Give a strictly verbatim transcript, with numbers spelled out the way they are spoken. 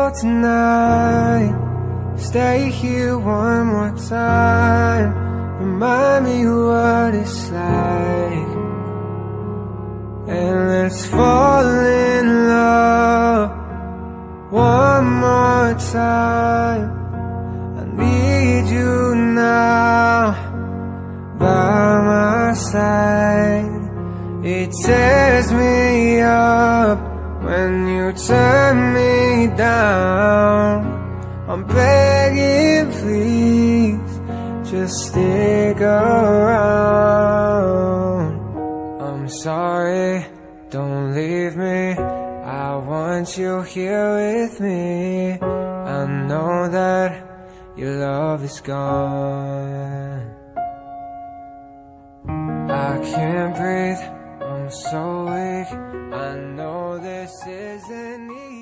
go tonight. Stay here one more time. Remind me what it's like. And let's fall in love one more time. I need you now by my side. It tears me up when you turn me down. I'm begging, please, just stick around. I'm sorry, don't leave me. I want you here with me. I know that your love is gone. I can't breathe, I'm so weak. I know this isn't easy.